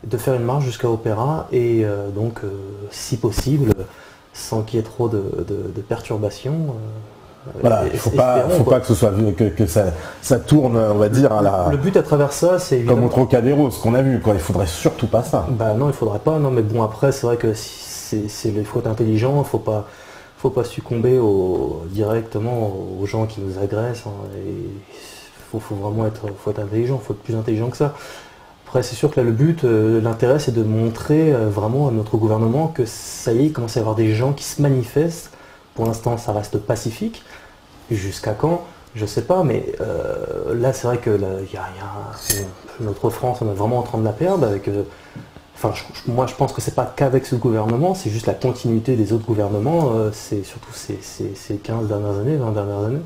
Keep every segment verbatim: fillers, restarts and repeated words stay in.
de faire une marche jusqu'à Opéra et euh, donc, euh, si possible, sans qu'il y ait trop de, de, de perturbations. Euh, Voilà, il ne faut, pas, faut pas que ce soit que, que ça, ça tourne, on va dire, à la. Le but à travers ça, c'est évidemment. Comme au Trocadéro, ce qu'on a vu, quoi. Il faudrait surtout pas ça. Bah non, il faudrait pas. Non, mais bon, après, c'est vrai que si c'est les fautes intelligentes, faut pas, faut pas succomber au, directement aux gens qui nous agressent. Hein, et faut, faut vraiment être, faut être intelligent, faut être plus intelligent que ça. Après, c'est sûr que là, le but, euh, l'intérêt, c'est de montrer euh, vraiment à notre gouvernement que ça y est, il commence à y avoir des gens qui se manifestent. Pour l'instant, ça reste pacifique. Jusqu'à quand? Je sais pas, mais euh, là, c'est vrai que là, y a, y a, notre France, on est vraiment en train de la perdre. Avec, euh, enfin, je, moi, je pense que c'est pas qu'avec ce gouvernement, c'est juste la continuité des autres gouvernements. Euh, c'est surtout ces, ces, ces quinze dernières années, vingt dernières années.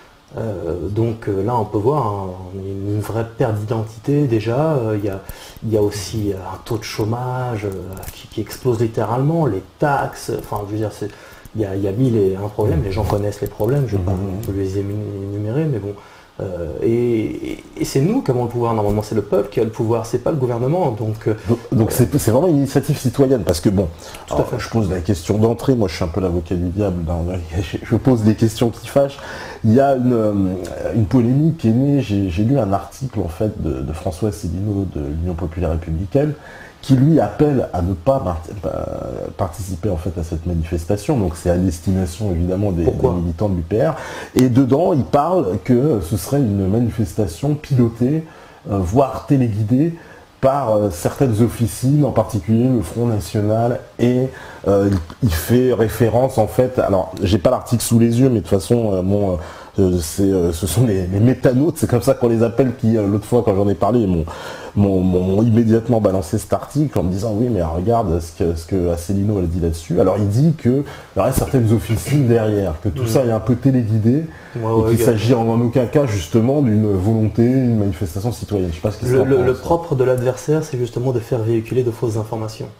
Euh, donc euh, là, on peut voir hein, une vraie perte d'identité déjà. Il euh, y, y a aussi un taux de chômage euh, qui, qui explose littéralement, les taxes. Enfin, je veux dire, c'est Il y, a, il y a mille et un problèmes, les gens connaissent les problèmes, je ne vais pas mmh. les énumérer, mais bon. Euh, et, et c'est nous qui avons le pouvoir, normalement c'est le peuple qui a le pouvoir, c'est pas le gouvernement. Donc donc, donc euh, c'est vraiment une initiative citoyenne, parce que bon, alors, je pose la question d'entrée, moi je suis un peu l'avocat du diable, dans, je pose des questions qui fâchent. Il y a une, une polémique qui est née, j'ai lu un article en fait de, de François Asselineau de l'Union populaire républicaine, qui lui appelle à ne pas participer en fait à cette manifestation. Donc c'est à destination évidemment des, des militants de l'U P R. Et dedans, il parle que ce serait une manifestation pilotée, euh, voire téléguidée par euh, certaines officines, en particulier le Front National. Et euh, il fait référence en fait, alors j'ai pas l'article sous les yeux, mais de toute façon, euh, bon, euh, c'est, euh, ce sont les, les métanautes, c'est comme ça qu'on les appelle, qui euh, l'autre fois quand j'en ai parlé, m'ont M'ont, m'ont immédiatement balancé cet article en me disant oui mais regarde ce que, ce que Asselineau a dit là-dessus. Alors il dit qu'il y aurait certaines officines derrière, que tout mmh. ça est un peu téléguidé ouais, et ouais, qu'il s'agit en, en aucun cas justement d'une volonté, une manifestation citoyenne. Je sais pas ce que le, le, le propre de l'adversaire, c'est justement de faire véhiculer de fausses informations.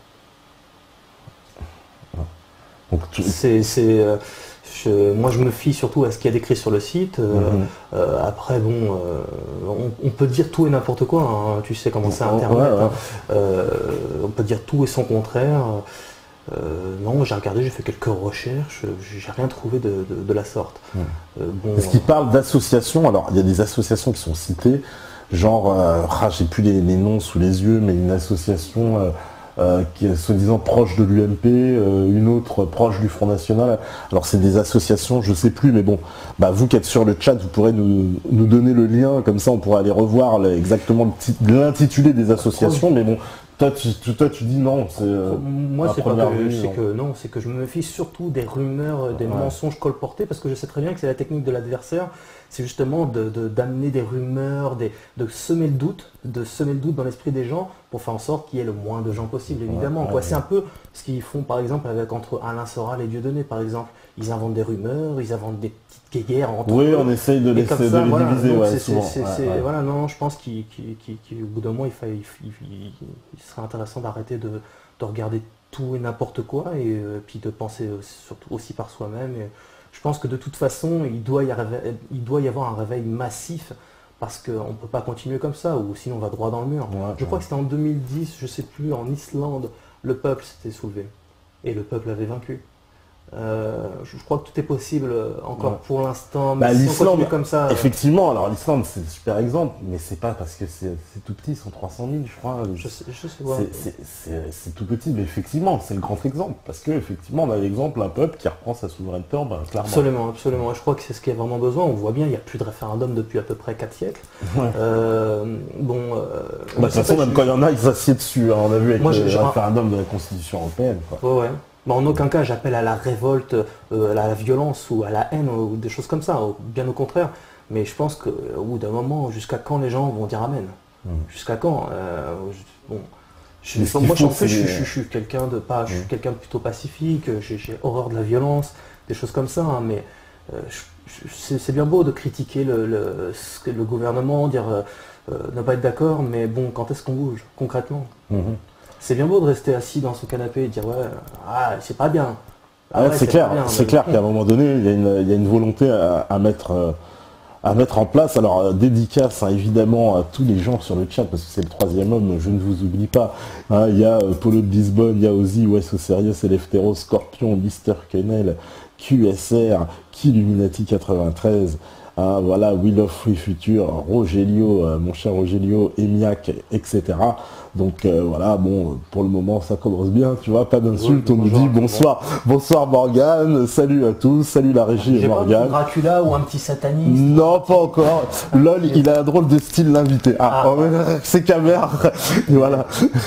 Donc, tu... c'est, c'est, euh, je, moi je me fie surtout à ce qu'il y a décrit sur le site. Euh, mmh. euh, après bon, euh, on, on peut dire tout et n'importe quoi. Hein, tu sais comment c'est Internet. Ouais, ouais. Hein, euh, on peut dire tout et son contraire. Euh, non, j'ai regardé, j'ai fait quelques recherches, j'ai rien trouvé de, de, de la sorte. Mmh. Euh, bon, Est-ce qu'il parle d'associations? Alors il y a des associations qui sont citées, genre, euh, ah, j'ai plus les, les noms sous les yeux, mais une association. Euh, Euh, qui est soi-disant proche de l'U M P, euh, une autre proche du Front National. Alors c'est des associations, je sais plus, mais bon, bah, vous qui êtes sur le chat, vous pourrez nous, nous donner le lien, comme ça on pourra aller revoir là, exactement l'intitulé des associations, mais bon, toi tu, tu, toi, tu dis non. Euh, Moi c'est pas que, c'est que non, c'est que je me méfie surtout des rumeurs, des ouais. mensonges colportés, parce que je sais très bien que c'est la technique de l'adversaire, c'est justement de, de, d'amener des rumeurs, des, de semer le doute, de semer le doute dans l'esprit des gens pour faire en sorte qu'il y ait le moins de gens possible, évidemment. Ouais, ouais, c'est ouais. un peu ce qu'ils font par exemple avec entre Alain Soral et Dieudonné, par exemple. Ils inventent des rumeurs, ils inventent des petites guerres entre oui, eux. Oui, on essaye de, laisser, ça, de les voilà. diviser, ouais, c'est, souvent. C'est, ouais, c'est, ouais. Voilà, non, je pense qu'au bout d'un moment, il, il, il, il, il serait intéressant d'arrêter de, de regarder tout et n'importe quoi, et euh, puis de penser surtout aussi par soi-même. Et je pense que de toute façon, il doit y, réveil, il doit y avoir un réveil massif, parce qu'on ne peut pas continuer comme ça, ou sinon on va droit dans le mur. Ouais, je ouais. crois que c'était en deux mille dix, je ne sais plus, en Islande, le peuple s'était soulevé, et le peuple avait vaincu. Euh, je crois que tout est possible encore ouais. pour l'instant, mais bah, si l'Islande, on continue comme ça... Effectivement, alors l'Islande c'est un super exemple, mais c'est pas parce que c'est tout petit, ils sont trois cent mille je crois. Je sais, je sais ouais. C'est tout petit, mais effectivement, c'est le grand exemple, parce que effectivement on a l'exemple d'un peuple qui reprend sa souveraineté, ben, clairement. Absolument, absolument, je crois que c'est ce qu'il y a vraiment besoin, on voit bien, il n'y a plus de référendum depuis à peu près quatre siècles. Ouais. Euh, bon, euh, bah, de toute façon, même je... quand il y en a, ils s'assiedent dessus, hein, on a vu avec Moi, le référendum de la Constitution européenne. Quoi. Ouais, ouais. Bon, en aucun cas j'appelle à la révolte, euh, à la violence ou à la haine ou des choses comme ça, bien au contraire. Mais je pense qu'au bout d'un moment, jusqu'à quand les gens vont dire amen mmh. Jusqu'à quand euh, je, bon, je, je, Moi en fait, je, je, je, je suis quelqu'un de pas, je suis mmh. quelqu'un de plutôt pacifique, j'ai horreur de la violence, des choses comme ça, hein, mais euh, c'est bien beau de critiquer le, le, le gouvernement, dire euh, ne pas être d'accord, mais bon, quand est-ce qu'on bouge concrètement mmh. C'est bien beau de rester assis dans son canapé et dire ouais, ah, c'est pas bien. Ah ouais, c'est clair, c'est clair qu'à un moment donné, il y a une, il y a une volonté à, à mettre, euh, à mettre en place. Alors, euh, dédicace hein, évidemment à tous les gens sur le chat, parce que c'est le troisième homme, je ne vous oublie pas. Hein, il y a euh, Polo de Lisbonne, il y a Ozzy, Wes Serious, Eleftero, Scorpion, Mister Kennel, Q S R, Killuminati quatre-vingt-treize, hein, voilà, Will of Free Future, Rogelio, euh, mon cher Rogelio, Emiac, et cetera. Donc euh, voilà, bon, pour le moment ça commence bien, tu vois, pas d'insultes, Oui, on nous dit bonsoir, bonsoir Morgane, salut à tous, salut la régie et Morgane. Pas Dracula ou un petit sataniste? Non, pas encore. Lol, il a un drôle de style l'invité. Ah, Ah. oh, c'est caméra. Voilà.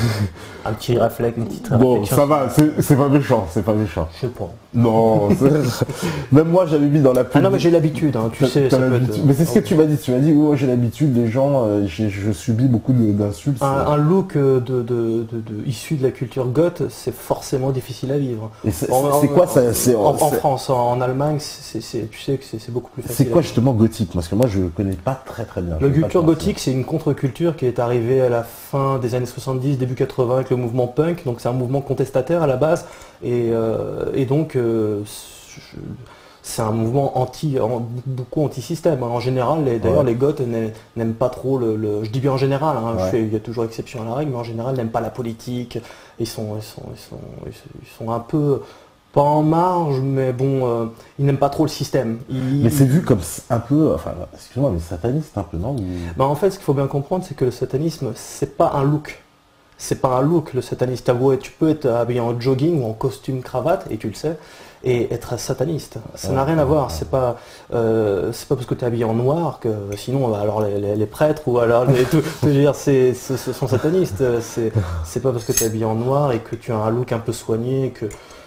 Un petit réflexe, une petite Bon, réflexion. ça va, c'est c'est pas méchant, c'est pas méchant. Je sais pas. Non, c'est- même moi j'avais mis dans la pub. Ah non, mais j'ai l'habitude, hein, tu T'as- sais. t'as ça peut l'habitude. être- Mais c'est ce que tu m'as dit. Tu m'as dit, oh, j'ai l'habitude, les gens, euh, j'ai- je subis beaucoup de- d'insultes. Un, un look euh, de, de, de, de- issu de la culture goth, c'est forcément difficile à vivre. Et c'est En- c'est en- quoi ça c'est- En, en c'est- France, en, en Allemagne, c'est, c'est- tu sais que c'est, c'est beaucoup plus facile. C'est quoi à vivre. justement gothique? Parce que moi je connais pas très très bien. La Je vais pas culture te mentir. gothique, c'est une contre-culture qui est arrivée à la fin des années soixante-dix, début quatre-vingts avec le mouvement punk. Donc c'est un mouvement contestataire à la base. Et, euh, et donc euh, je- c'est un mouvement anti, en- beaucoup anti-système. En général, les- d'ailleurs Ouais. les goths n'a- n'aiment pas trop le, le- je dis bien en général, hein, je Ouais. fais- il y a toujours exception à la règle, mais en général, n'aiment pas la politique. Ils sont, ils sont, ils sont, ils sont un peu pas en marge, mais bon, euh, ils n'aiment pas trop le système. Ils- Mais c'est vu comme un peu, enfin, excuse-moi, mais sataniste un peu, non? Ou- Ben, en fait, ce qu'il faut bien comprendre, c'est que le satanisme, c'est pas un look. C'est pas un look, le sataniste. T'as beau être- Tu peux être habillé en jogging ou en costume cravate, et tu le sais, et être sataniste. Ça n'a Ouais, rien à ouais, voir. ouais. C'est pas, euh, c'est pas parce que tu es habillé en noir que sinon, alors les, les- les prêtres ou alors les, tout- je veux dire, c'est, ce ce sont satanistes. C'est, c'est pas parce que tu es habillé en noir et que tu as un look un peu soigné que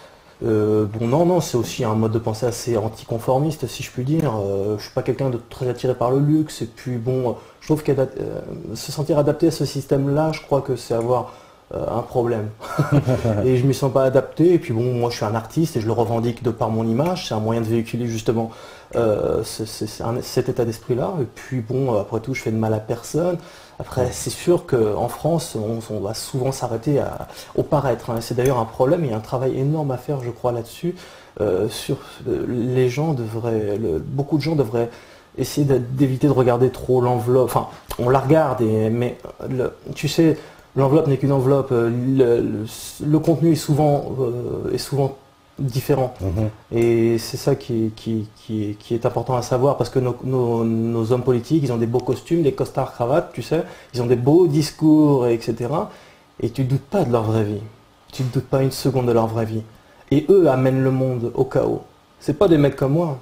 Euh, bon, non, non, c'est aussi un mode de pensée assez anticonformiste, si je puis dire. Euh, je suis pas quelqu'un de très attiré par le luxe, et puis bon, euh, je trouve que se sentir adapté à ce système-là, je crois que c'est avoir euh, un problème. Et je m'y sens pas adapté, et puis bon, moi je suis un artiste et je le revendique de par mon image, c'est un moyen de véhiculer justement euh, ce- ce- c'est un- cet état d'esprit-là, et puis bon, après tout, je fais de mal à personne. Après, c'est sûr qu'en France, on, on va souvent s'arrêter à- au paraître, hein. C'est d'ailleurs un problème, il y a un travail énorme à faire, je crois, là-dessus. Euh, sur, euh, les gens devraient, le- beaucoup de gens devraient essayer de- d'éviter de regarder trop l'enveloppe. Enfin, on la regarde, et, mais le- tu sais, l'enveloppe n'est qu'une enveloppe. Le, le- le contenu est souvent, euh, est souvent différent. Mhm. Et c'est ça qui, qui, qui, qui est important à savoir, parce que nos, nos, nos hommes politiques, ils ont des beaux costumes, des costards cravates, tu sais, ils ont des beaux discours, et cetera. Et tu ne doutes pas de leur vraie vie. Tu ne doutes pas une seconde de leur vraie vie. Et eux amènent le monde au chaos. C'est pas des mecs comme moi.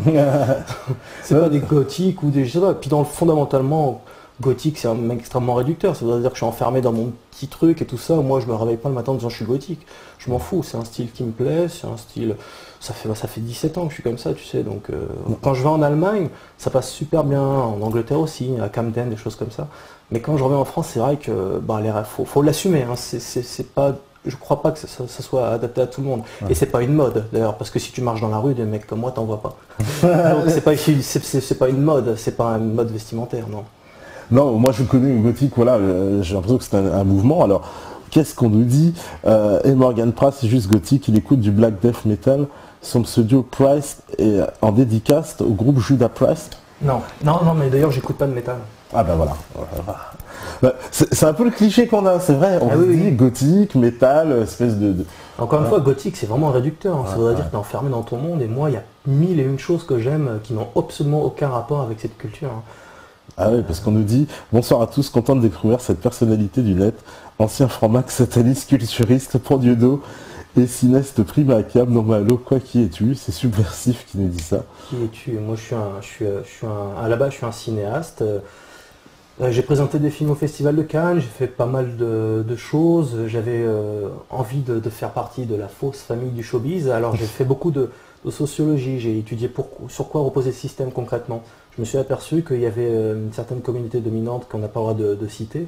C'est pas des gothiques ou des... je sais pas. Puis dans le, fondamentalement, gothique, c'est un mec extrêmement réducteur. Ça veut dire que je suis enfermé dans mon petit truc et tout ça. Moi, je me réveille pas le matin en disant je suis gothique. Je m'en fous. C'est un style qui me plaît. C'est un style... Ça fait, ça fait dix-sept ans que je suis comme ça, tu sais. Donc, euh, quand je vais en Allemagne, ça passe super bien. En Angleterre aussi, à Camden, des choses comme ça. Mais quand je reviens en France, c'est vrai que bah, les rêves, faut, faut l'assumer. Hein. C'est, c'est, c'est pas... Je crois pas que ça, ça soit adapté à tout le monde. Ouais. Et c'est pas une mode d'ailleurs, parce que si tu marches dans la rue, des mecs comme moi, t'en vois pas. Donc c'est pas, c'est, c'est- c'est pas une mode, c'est pas une mode vestimentaire, non. Non, moi je connais le gothique, voilà, euh, j'ai l'impression que c'est un, un mouvement. Alors, qu'est-ce qu'on nous dit euh, Et Morgan Price, c'est juste gothique, il écoute du black death metal. Son pseudo Price est en dédicace au groupe Judas Priest. Non, non, non, mais d'ailleurs, j'écoute pas de métal. Ah ben voilà. Bah, c'est c'est un peu le cliché qu'on a, c'est vrai. On Ah se oui, dit oui. gothique, métal, espèce de... de- Encore une Ouais. fois, gothique, c'est vraiment réducteur. hein. Ça Ouais, voudrait ouais. dire que t'es enfermé dans ton monde. Et moi, il y a mille et une choses que j'aime euh, qui n'ont absolument aucun rapport avec cette culture. hein. Ah oui, parce qu'on nous dit « Bonsoir à tous, content de découvrir cette personnalité du net, ancien franc-max, sataniste, culturiste, pour Dieudo et cineste prima cam, normalo, quoi qui es-tu ?» C'est Subversif qui nous dit ça. Qui es-tu? Moi, je suis un, je suis, euh, je suis un, à la base, je suis un cinéaste. Euh, euh, j'ai présenté des films au Festival de Cannes, j'ai fait pas mal de, de choses. J'avais euh, envie de, de faire partie de la fausse famille du showbiz. Alors, j'ai fait beaucoup de, de sociologie. J'ai étudié pour, sur quoi reposait le système concrètement. Je me suis aperçu qu'il y avait euh, une certaine communauté dominante qu'on n'a pas le droit de, de citer.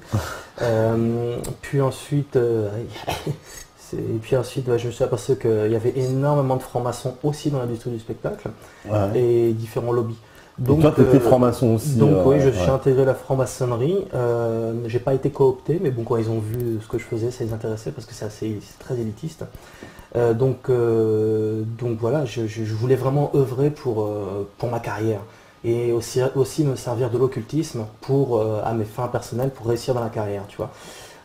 Euh, puis ensuite, euh, c'est- et puis ensuite, ouais, je me suis aperçu qu'il y avait énormément de francs-maçons aussi dans l'industrie du spectacle Ouais. et différents lobbies. Donc, toi, tu étais euh, franc-maçon aussi. donc euh, oui, je ouais. suis intégré à la franc-maçonnerie. Euh, j'ai pas été coopté, mais bon, quand ils ont vu ce que je faisais, ça les intéressait parce que c'est assez, c'est très élitiste. Euh, donc, euh, donc voilà, je, je- je voulais vraiment œuvrer pour, euh, pour ma carrière. et aussi, aussi me servir de l'occultisme pour euh, à mes fins personnelles pour réussir dans la carrière, tu vois.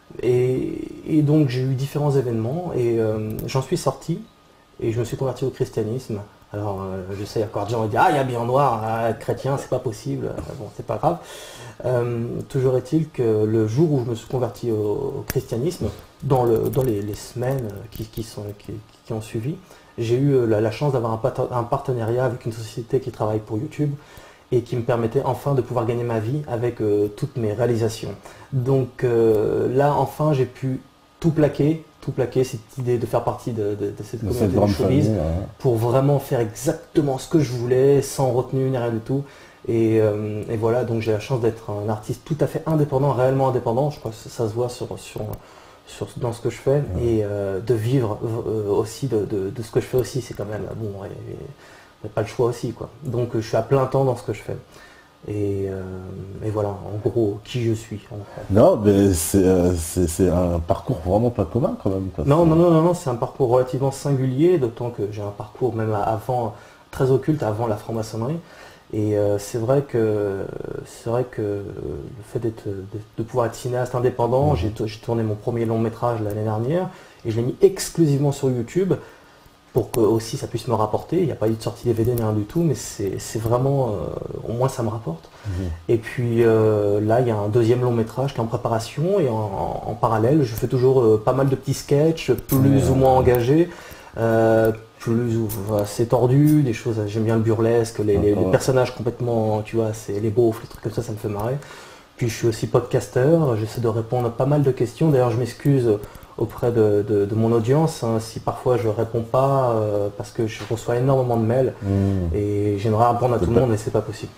Et, et donc j'ai eu différents événements et euh, j'en suis sorti et je me suis converti au christianisme. Alors euh, je sais, encore des gens vont dire ah il y a bien noir, ah, être chrétien c'est pas possible, bon c'est pas grave. Euh, toujours est-il que le jour où je me suis converti au, au christianisme, dans, le, dans les, les semaines qui, qui, sont, qui, qui ont suivi, j'ai eu la, la chance d'avoir un, un partenariat avec une société qui travaille pour YouTube et qui me permettait enfin de pouvoir gagner ma vie avec euh, toutes mes réalisations. Donc euh, là enfin j'ai pu tout plaquer, tout plaquer, cette idée de faire partie de, de, de cette de communauté cette de showbiz, ouais. pour vraiment faire exactement ce que je voulais, sans retenue ni rien du tout. Et, euh, et voilà, donc j'ai la chance d'être un artiste tout à fait indépendant, réellement indépendant, je crois que ça se voit sur, sur, sur, dans ce que je fais, ouais. Et euh, de vivre euh, aussi de, de, de ce que je fais aussi, c'est quand même, bon, il n'y a pas le choix aussi, quoi. Donc je suis à plein temps dans ce que je fais. Et, euh, et voilà, en gros, qui je suis. En fait. Non, mais c'est euh, un parcours vraiment pas commun quand même. Quoi. Non, non, non, non, non c'est un parcours relativement singulier, d'autant que j'ai un parcours même avant, très occulte, avant la franc-maçonnerie. Et euh, c'est vrai que c'est vrai que le fait d'être de, de pouvoir être cinéaste indépendant, mmh. j'ai tourné mon premier long métrage l'année dernière et je l'ai mis exclusivement sur YouTube pour que aussi ça puisse me rapporter. Il n'y a pas eu de sortie D V D ni rien du tout, mais c'est vraiment euh, au moins ça me rapporte. Mmh. Et puis euh, là il y a un deuxième long métrage qui est en préparation et en, en, en parallèle je fais toujours euh, pas mal de petits sketchs plus mmh. ou moins engagés. Euh, plus ou c'est tordu, des choses, j'aime bien le burlesque, les, les, les personnages complètement, tu vois, c'est les beaufs, les trucs comme ça, ça me fait marrer. Puis je suis aussi podcasteur, j'essaie de répondre à pas mal de questions, d'ailleurs je m'excuse auprès de, de, de mon audience, hein, si parfois je réponds pas, euh, parce que je reçois énormément de mails, mmh. et j'aimerais répondre à tout le monde, mais c'est pas possible.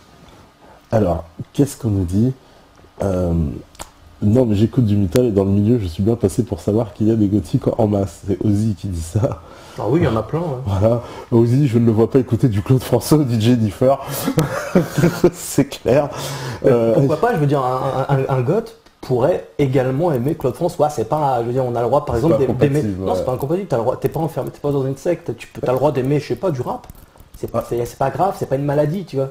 Alors, qu'est-ce qu'on nous dit euh... Non, mais j'écoute du métal et dans le milieu, je suis bien passé pour savoir qu'il y a des gothiques en masse. C'est Ozzy qui dit ça. Ah oui, il y en a plein. Ouais. Voilà. Ozzy, je ne le vois pas écouter du Claude François ou du Jennifer. C'est clair. Euh, pourquoi pas, je veux dire, un, un, un goth pourrait également aimer Claude François. C'est pas, je veux dire, on a le droit, par exemple, d'aimer. Ouais. Non, c'est pas incompatible. T'as le droit. T'es pas enfermé, t'es pas dans une secte. Tu peux, t'as le droit d'aimer, je sais pas, du rap. C'est pas, pas grave, c'est pas une maladie, tu vois.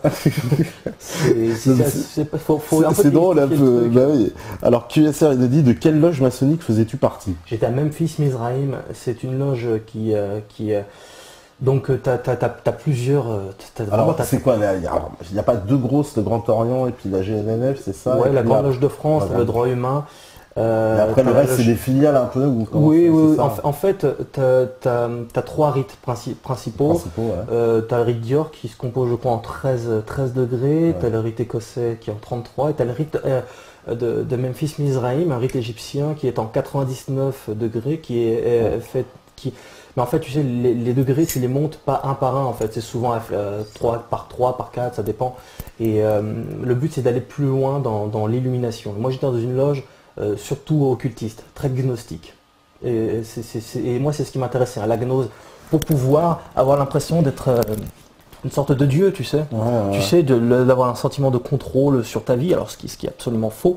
C'est drôle un peu. Bah oui. Alors Q S R il a dit de quelle loge maçonnique faisais-tu partie? J'étais à Memphis Mizraim, c'est une loge qui... Euh, qui euh, donc tu as, as, as, as plusieurs... As, alors c'est quoi? Il n'y a pas deux grosses, le Grand Orient et puis la G N N F, c'est ça? Ouais, la Grande Loge de France, voilà. Le droit humain. Euh, et après le reste c'est des filiales un peu ou oui, oui, en, en fait tu as, as trois rites princi principaux, principaux ouais. euh, tu as le rite Dior qui se compose je crois en treize degrés, ouais. Tu as le rite écossais qui est en trente-trois et tu as le rite euh, de, de Memphis Mizraim, un rite égyptien qui est en quatre-vingt-dix-neuf degrés, qui est, est ouais. fait qui mais en fait tu sais les, les degrés tu les montes pas un par un en fait, c'est souvent euh, trois par trois par quatre, ça dépend et euh, le but c'est d'aller plus loin dans, dans l'illumination. Moi j'étais dans une loge Euh, surtout occultiste, très gnostique. Et, c est, c est, c est, et moi, c'est ce qui m'intéressait, hein, la gnose, pour pouvoir avoir l'impression d'être euh, une sorte de dieu, tu sais. Ouais, ouais. Tu sais, d'avoir un sentiment de contrôle sur ta vie, alors ce qui, ce qui est absolument faux.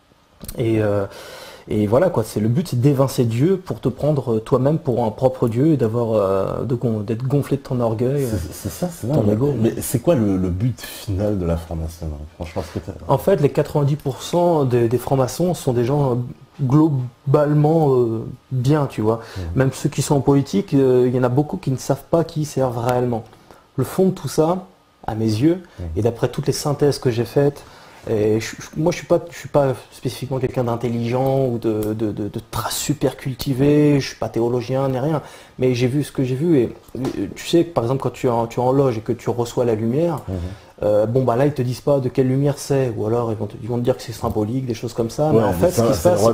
Et, euh, et voilà, quoi. C'est le but, c'est d'évincer Dieu pour te prendre toi-même pour un propre Dieu et d'avoir euh, d'être gonflé de ton orgueil. C'est ça, c'est ton ego. Mais c'est quoi le, le but final de la franc-maçonnerie? Franchement, ce que en fait, les quatre-vingt-dix pour cent des, des francs-maçons sont des gens globalement euh, bien, tu vois. Mmh. Même ceux qui sont en politique, il euh, y en a beaucoup qui ne savent pas qui ils servent réellement. Le fond de tout ça, à mes yeux, mmh. et d'après toutes les synthèses que j'ai faites, et je, je, moi je suis pas, je suis pas spécifiquement quelqu'un d'intelligent ou de, de, de, de super cultivé, je suis pas théologien ni rien, mais j'ai vu ce que j'ai vu et tu sais par exemple quand tu es en, tu es en loge et que tu reçois la lumière, mmh. euh, bon bah là ils te disent pas de quelle lumière c'est ou alors ils vont te, ils vont te dire que c'est symbolique, des choses comme ça, ouais, mais en fait ce qui se passe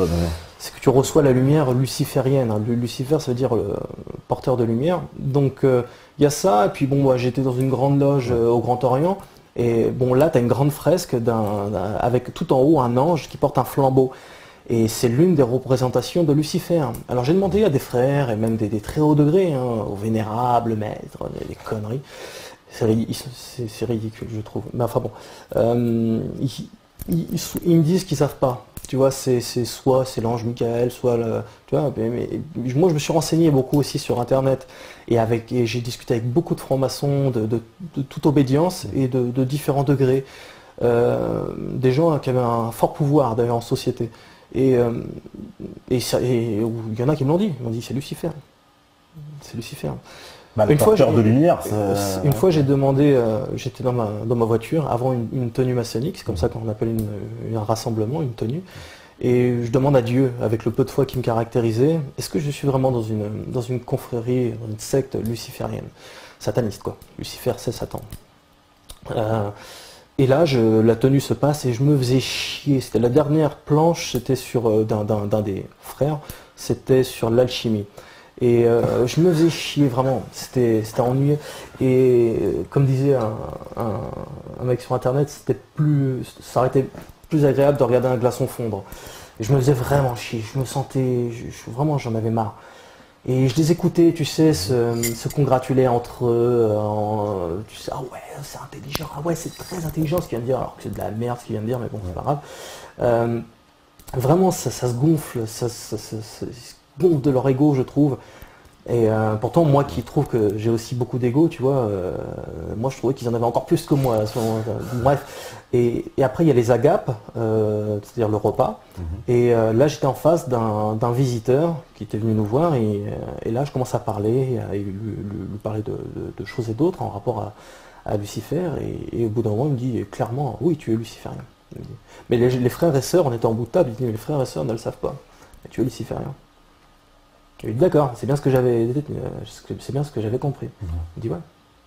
c'est que tu reçois la lumière luciférienne, hein. Lucifer ça veut dire euh, porteur de lumière, donc il euh, y a ça et puis bon moi j'étais dans une grande loge euh, au Grand Orient. Et bon là tu as une grande fresque d'un, avec tout en haut un ange qui porte un flambeau. Et c'est l'une des représentations de Lucifer. Alors j'ai demandé à des frères et même des, des très hauts degrés, hein, aux vénérables maîtres, des, des conneries. C'est ridicule, je trouve. Mais enfin bon. Euh, ils, ils me disent qu'ils savent pas. Tu vois, c'est soit c'est l'ange Michael, soit le, tu vois. Mais, mais, moi, je me suis renseigné beaucoup aussi sur Internet et avec et j'ai discuté avec beaucoup de francs-maçons de, de, de toute obédience et de, de différents degrés, euh, des gens qui avaient un fort pouvoir d'ailleurs en société. Et, euh, et, ça, et il y en a qui me l'ont dit. Ils m'ont dit c'est Lucifer, c'est Lucifer. Bah, une fois, de lumière. Ça... Une fois, j'ai demandé, euh, j'étais dans ma, dans ma voiture avant une, une tenue maçonnique, c'est comme ça qu'on appelle une, une, un rassemblement, une tenue, et je demande à Dieu, avec le peu de foi qui me caractérisait, est-ce que je suis vraiment dans une, dans une confrérie, dans une secte luciférienne, sataniste quoi. Lucifer, c'est Satan. Euh, et là, je, la tenue se passe et je me faisais chier. C'était la dernière planche, c'était sur euh, d'un des frères, c'était sur l'alchimie. Et euh, je me faisais chier vraiment, c'était ennuyeux. Et euh, comme disait un, un, un mec sur internet, c'était plus, ça aurait été plus agréable de regarder un glaçon fondre. Et je me faisais vraiment chier, je me sentais, je, je, vraiment j'en avais marre. Et je les écoutais, tu sais, se, se congratuler entre eux, en, tu sais, ah ouais, c'est intelligent, ah ouais, c'est très intelligent ce qu'il vient de dire, alors que c'est de la merde ce qu'il vient de dire, mais bon, c'est pas grave. Euh, vraiment, ça, ça se gonfle, ça, ça, ça, ça gonfle de leur ego, je trouve. Et euh, pourtant, moi qui trouve que j'ai aussi beaucoup d'ego, tu vois, euh, moi je trouvais qu'ils en avaient encore plus que moi à ce moment. Bref. Et, et après, il y a les agapes, euh, c'est-à-dire le repas. Mm-hmm. Et euh, là, j'étais en face d'un visiteur qui était venu nous voir. Et, et là, je commence à parler, à lui, lui, lui parler de, de, de choses et d'autres en rapport à, à Lucifer. Et, et au bout d'un moment, il me dit clairement, oui, tu es luciférien. Mais les, les frères et sœurs, on était en bout de table, il dit, mais les frères et sœurs ne le savent pas. Mais tu es luciférien. D'accord, c'est bien ce que j'avais, c'est bien ce que j'avais compris. Mmh. Il dit ouais.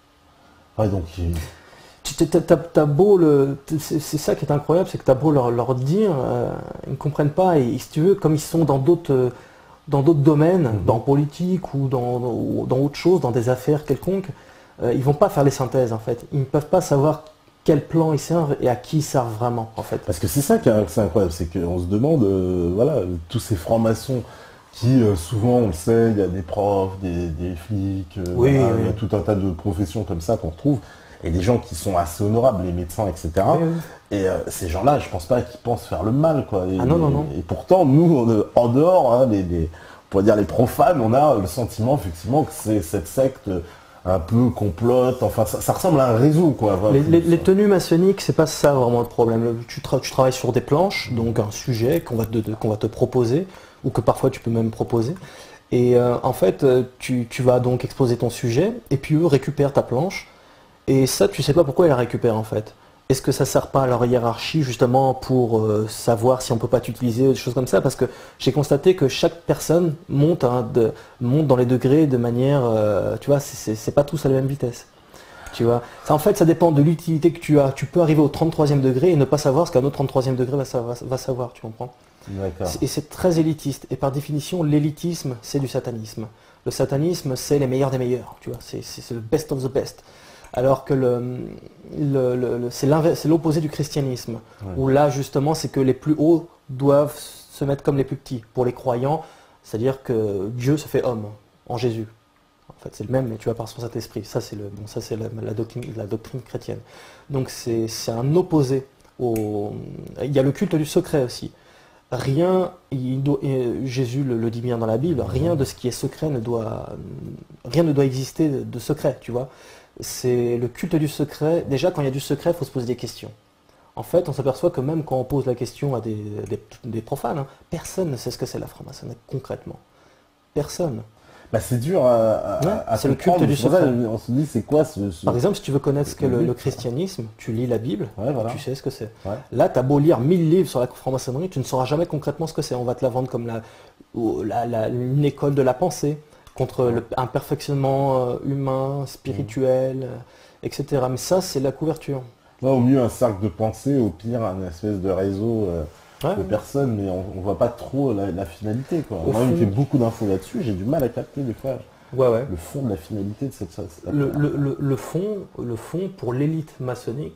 Ouais donc. Il... Tu t'as beau le, c'est ça qui est incroyable, c'est que t'as beau leur, leur dire, euh, ils ne comprennent pas et si tu veux, comme ils sont dans d'autres, dans d'autres domaines, mmh. dans politique ou dans, dans, dans autre chose, dans des affaires quelconques, euh, ils vont pas faire les synthèses en fait. Ils ne peuvent pas savoir quel plan ils servent et à qui ils servent vraiment en fait. Parce que c'est ça qui est incroyable, c'est qu'on se demande, euh, voilà, tous ces francs-maçons. Qui euh, souvent, on le sait, il y a des profs, des, des flics, euh, oui, voilà, oui. il y a tout un tas de professions comme ça qu'on retrouve, et des gens qui sont assez honorables, les médecins, et cetera. Oui, oui. Et euh, ces gens-là, je pense pas qu'ils pensent faire le mal, quoi. Et, ah non, non, non. Et, et pourtant, nous, on, en dehors, hein, les, les, on pourrait dire les profanes, on a le sentiment, effectivement, que c'est cette secte un peu complote, enfin, ça, ça ressemble à un réseau, quoi. Les, les, les tenues maçonniques, c'est pas ça vraiment le problème. Tu, tra tu travailles sur des planches, donc un sujet qu'on va, qu'on va te proposer, ou que parfois tu peux même proposer. Et euh, en fait, tu, tu vas donc exposer ton sujet, et puis eux récupèrent ta planche, et ça, tu sais pas pourquoi ils la récupèrent en fait. Est-ce que ça sert pas à leur hiérarchie justement pour euh, savoir si on peut pas t'utiliser, des choses comme ça? Parce que j'ai constaté que chaque personne monte, hein, de, monte dans les degrés de manière, euh, tu vois, c'est pas tous à la même vitesse. Tu vois, ça, en fait, ça dépend de l'utilité que tu as. Tu peux arriver au trente-troisième degré et ne pas savoir ce qu'un autre trente-troisième degré va, va, va savoir, tu comprends? Et c'est très élitiste. Et par définition, l'élitisme, c'est du satanisme. Le satanisme, c'est les meilleurs des meilleurs, tu vois, c'est le best of the best. Alors que le, le, le, le, c'est l'opposé du christianisme, ouais. Où là, justement, c'est que les plus hauts doivent se mettre comme les plus petits. Pour les croyants, c'est-à-dire que Dieu se fait homme, en Jésus. En fait, c'est le même, mais tu vas par son Saint-Esprit. Ça, c'est bon, la, la, doctrine, la doctrine chrétienne. Donc, c'est un opposé. Au... Il y a le culte du secret aussi. Rien, il doit, Jésus le, le dit bien dans la Bible, rien de ce qui est secret ne doit, rien ne doit exister de secret, tu vois. C'est le culte du secret. Déjà, quand il y a du secret, il faut se poser des questions. En fait, on s'aperçoit que même quand on pose la question à des, des, des profanes, hein, personne ne sait ce que c'est la franc-maçonnerie, concrètement. Personne. Bah, c'est dur à, à, ouais, à c'est le culte du secret. On se dit, c'est quoi ce, ce... Par exemple, si tu veux connaître ce qu'est le, le christianisme, tu lis la Bible, ouais, voilà. Tu sais ce que c'est. Ouais. Là, tu as beau lire mille livres sur la franc-maçonnerie, tu ne sauras jamais concrètement ce que c'est. On va te la vendre comme la, la, la, une école de la pensée, contre ouais. le, un perfectionnement humain, spirituel, mmh. et cetera. Mais ça, c'est la couverture. Ouais, au mieux, un cercle de pensée, au pire, un espèce de réseau... Euh... Ouais. de personnes, mais on, on voit pas trop la, la finalité, quoi. Moi, il fait beaucoup d'infos là-dessus, j'ai du mal à capter des fois ouais, ouais. le fond de la finalité de cette... cette le, le, le, le, fond, le fond, pour l'élite maçonnique,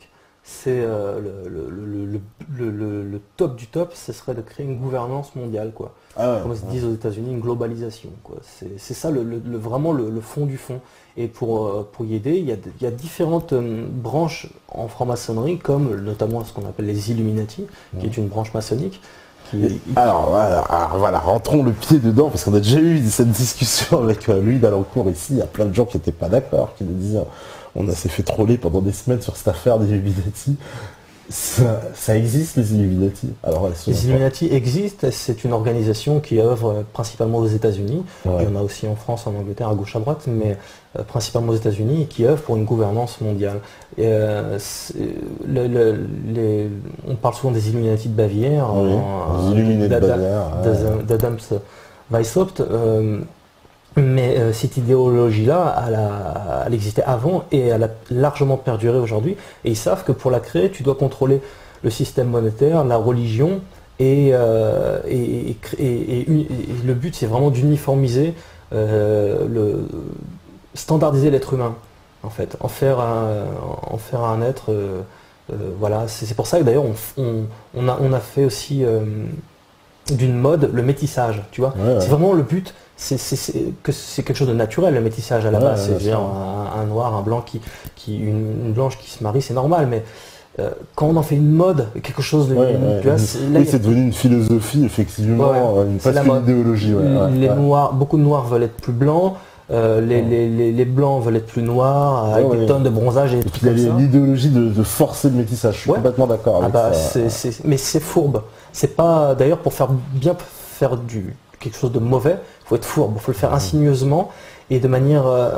c'est euh, le, le, le, le, le, le top du top, ce serait de créer une gouvernance mondiale, quoi. Ah ouais, Comme ils ouais. disent aux États-Unis, une globalisation, quoi. C'est ça le, le, le, vraiment le, le fond du fond. Et pour, euh, pour y aider, il y a, il y a différentes euh, branches en franc-maçonnerie, comme notamment ce qu'on appelle les Illuminati, ouais. qui est une branche maçonnique. Qui... Alors, alors voilà, rentrons le pied dedans, parce qu'on a déjà eu cette discussion avec euh, Louis Dalancourt ici. Il y a plein de gens qui n'étaient pas d'accord, qui nous disaient on a s'est fait troller pendant des semaines sur cette affaire des Illuminati. Ça, ça existe, les Illuminati. Alors, les Illuminati existent, c'est une organisation qui œuvre principalement aux États-Unis. Ouais. Il y en a aussi en France, en Angleterre, à gauche, à droite, mais euh, principalement aux États-Unis, et qui œuvre pour une gouvernance mondiale. Et, euh, le, le, les, on parle souvent des Illuminati de Bavière, oui, en, les Illuminati de Bavière, d'Adams Weishaupt. Euh, Mais euh, cette idéologie-là, elle, elle existait avant et elle a largement perduré aujourd'hui. Et ils savent que pour la créer, tu dois contrôler le système monétaire, la religion, et, euh, et, et, et, et, et le but, c'est vraiment d'uniformiser, euh, le, standardiser l'être humain, en fait, en faire un, en faire un être. Euh, euh, voilà, c'est pour ça que d'ailleurs, on, on, on, a, on a fait aussi euh, d'une mode le métissage, tu vois. Ouais, ouais. C'est vraiment le but. C'est que c'est quelque chose de naturel, le métissage à la ouais, base. Ouais, c'est un, un noir, un blanc, qui, qui une, une blanche qui se marie, c'est normal. Mais euh, quand on en fait une mode, quelque chose de... Ouais, ouais, tu vois, oui, c'est devenu une philosophie, effectivement, ouais, une pas une idéologie. Ouais, les ouais. noirs, beaucoup de noirs veulent être plus blancs. Euh, les, ouais. les, les, les blancs veulent être plus noirs, avec ouais, des ouais. tonnes de bronzage et, et tout comme ça. L'idéologie de, de forcer le métissage, je suis ouais. complètement d'accord avec ah bah, ça. C est, c est, mais c'est fourbe. C'est pas, d'ailleurs, pour faire bien faire du... quelque chose de mauvais, il faut être fourbe, il faut le faire insigneusement et de manière euh,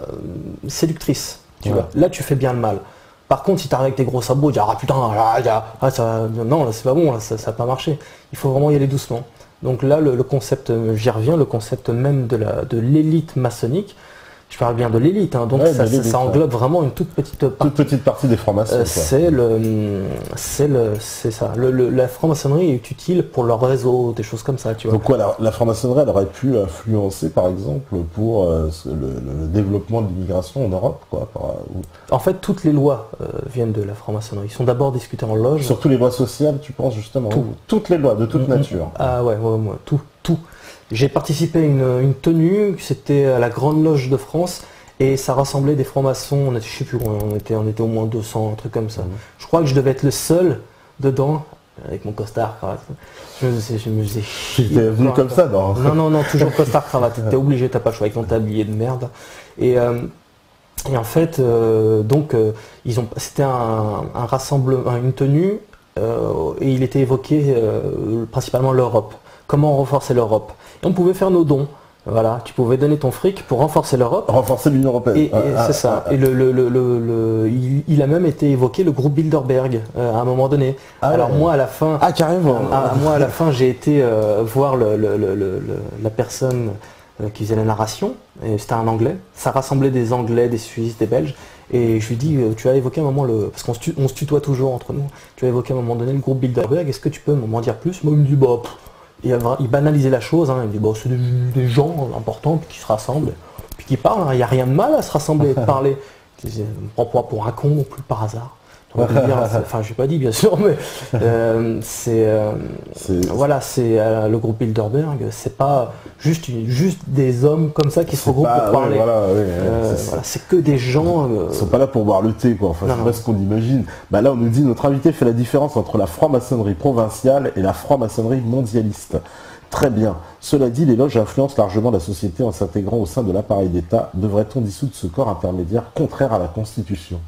séductrice. Tu ouais. vois. Là, tu fais bien le mal. Par contre, si tu arrives avec tes gros sabots, tu dis ah putain, là, là, ah, ça, non, là c'est pas bon, là, ça n'a pas marché. Il faut vraiment y aller doucement. Donc là, le, le concept, j'y reviens, le concept même de l'élite maçonnique. Je parle bien de l'élite, hein, donc ouais, ça, ça, ça englobe ouais. vraiment une toute petite partie. Toute petite partie des francs-maçons. Euh, c'est le, c'est le, c'est ça. Le, le, la franc-maçonnerie est utile pour leur réseau, des choses comme ça, tu vois. Donc quoi, la, la franc-maçonnerie, elle aurait pu influencer, par exemple, pour euh, le, le développement de l'immigration en Europe, quoi. Par, ou... En fait, toutes les lois euh, viennent de la franc-maçonnerie. Ils sont d'abord discutées en loge. Surtout les lois sociales, tu penses justement. Tout. Toutes les lois, de toute mmh, nature. Ah ouais, ouais, ouais, tout, tout. J'ai participé à une, une tenue, c'était à la Grande Loge de France. Et ça rassemblait des francs-maçons, on était, je sais plus, on était, on était au moins deux cents, un truc comme ça. Mmh. Je crois que je devais être le seul dedans, avec mon costard, cravate. Je me disais, je me disais Tu étais venu comme ça, non? Non, non, non, toujours costard, cravate. T'es obligé, t'as pas le choix avec ton tablier de merde. Et, euh, et en fait, euh, donc, euh, ils ont, c'était un, un rassemblement, une tenue, euh, et il était évoqué euh, principalement l'Europe. Comment renforcer l'Europe? Et on pouvait faire nos dons. Voilà, tu pouvais donner ton fric pour renforcer l'Europe. Renforcer l'Union européenne. Et, ah, et ah, c'est ça. Ah, et le, le, le, le, le il, il a même été évoqué le groupe Bilderberg euh, à un moment donné. Ah, Alors ouais. moi à la fin, ah carrément. À, à, moi à la fin j'ai été euh, voir le, le, le, le, la personne euh, qui faisait la narration. Et c'était un Anglais. Ça rassemblait des Anglais, des Suisses, des Belges. Et je lui dis, euh, tu as évoqué un moment le, parce qu'on se, on se tutoie toujours entre nous. Tu as évoqué à un moment donné le groupe Bilderberg. Est-ce que tu peux m'en dire plus? Moi il me dit bah. Pff, Et il banalisait la chose, hein. Il dit bon, c'est des, des gens importants qui se rassemblent, puis qui parlent, il hein. n'y a rien de mal à se rassembler et de parler. Je ne prends pas pour un con non plus par hasard. Dire, enfin, je n'ai pas dit bien sûr, mais euh, c'est euh, voilà, c'est euh, le groupe Bilderberg, c'est pas juste, une, juste des hommes comme ça qui se regroupent pour parler. Ouais, voilà, ouais, euh, c'est voilà, que des gens. Euh, Ils sont pas là pour boire le thé, quoi. Enfin, c'est pas ce qu'on imagine. Bah là, on nous dit notre invité fait la différence entre la franc-maçonnerie provinciale et la franc-maçonnerie mondialiste. Très bien. Cela dit, les loges influencent largement la société en s'intégrant au sein de l'appareil d'État. Devrait-on dissoudre ce corps intermédiaire contraire à la Constitution?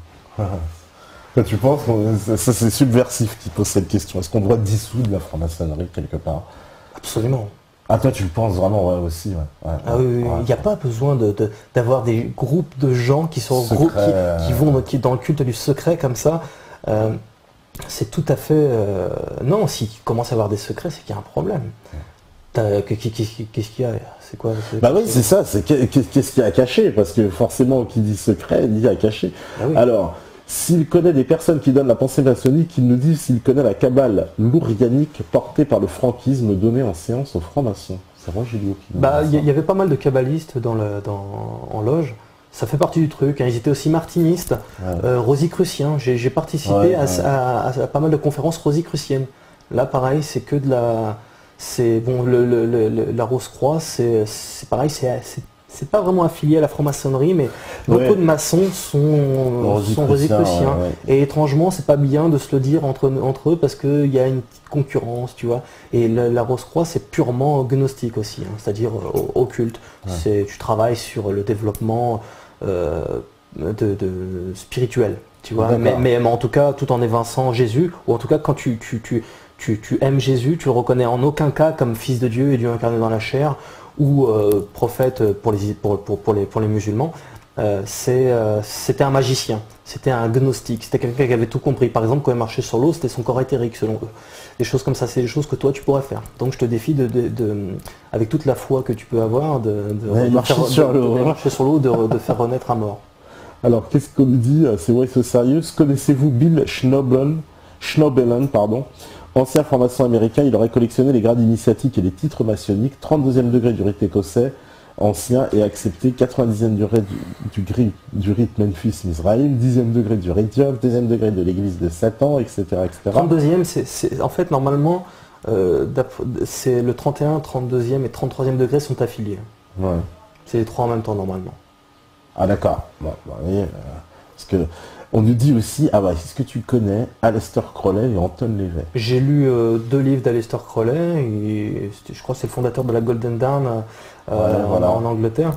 Quand tu penses, ça c'est Subversif qui pose cette question. Est-ce qu'on doit dissoudre la franc-maçonnerie quelque part? Absolument. Ah toi tu le penses vraiment ouais, aussi ouais. Ouais, ah oui, il n'y ouais, a pas besoin de, de, d'avoir des groupes de gens qui sont groupes, qui, qui vont qui, dans le culte du secret comme ça. Euh, c'est tout à fait... Euh, non, s'il commence à avoir des secrets, c'est qu'il y a un problème. Ouais. Qu'est-ce qu'il y a? C'est quoi? Bah oui, c'est ça. C'est qu'est-ce qu'il y a à cacher? Parce que forcément, qui dit secret, dit à cacher. Ah oui. Alors... S'il connaît des personnes qui donnent la pensée maçonnique, qu'il nous dise s'il connaît la cabale lourianique portée par le franquisme donnée en séance aux francs-maçons. C'est Roger Liot qui Bah, il y, y avait pas mal de kabbalistes dans le, dans, en loge. Ça fait partie du truc. Hein. Ils étaient aussi martinistes, ouais. euh, rosicruciens. J'ai participé ouais, à, ouais. À, à, à pas mal de conférences rosicruciennes. Là, pareil, c'est que de la... C'est bon, le, le, le, la Rose-Croix, c'est pareil, c'est pas vraiment affilié à la franc-maçonnerie, mais beaucoup ouais. de maçons sont, sont rosicruciens. Ouais, ouais. Et étrangement, c'est pas bien de se le dire entre, entre eux parce qu'il y a une petite concurrence, tu vois. Et la, la Rose-Croix, c'est purement gnostique aussi, hein, c'est-à-dire occulte. Ouais. Tu travailles sur le développement euh, de, de spirituel, tu vois. Mais, mais, mais en tout cas, tout en évinçant Jésus, ou en tout cas, quand tu, tu, tu, tu, tu aimes Jésus, tu le reconnais en aucun cas comme fils de Dieu et Dieu incarné dans la chair, ou euh, prophète pour les, pour, pour, pour, les, pour les musulmans. Euh, c'était euh, un magicien, c'était un gnostique, c'était quelqu'un qui avait tout compris. Par exemple, quand il marchait sur l'eau, c'était son corps éthérique selon eux. Des choses comme ça, c'est des choses que toi tu pourrais faire. Donc je te défie, de, de, de, avec toute la foi que tu peux avoir, de, de, ouais, de marcher faire, sur de, de marcher sur l'eau, de, de faire renaître un mort. Alors qu'est-ce qu'on dit? C'est vrai, c'est sérieux. Connaissez-vous Bill Schnobel, Schnobelen, pardon, ancien franc-maçon américain? Il aurait collectionné les grades initiatiques et les titres maçonniques, trente-deuxième degré du rite écossais ancien et accepté, quatre-vingt-dixième degré du, du, du rite Memphis Mizraïm, dixième degré du rite Diop, deuxième degré de l'église de Satan, et cetera et cetera. trente-deuxième, c'est en fait normalement euh, c'est le trente et un, trente-deuxième et trente-troisième degré sont affiliés. Ouais. C'est les trois en même temps normalement. Ah d'accord. Bon, bah, oui, euh, parce que on nous dit aussi, ah bah, est-ce que tu connais Aleister Crowley et Anton LaVey? J'ai lu euh, deux livres d'Aleister Crowley, et je crois que c'est le fondateur de la Golden Dawn euh, ouais, voilà. en, en Angleterre.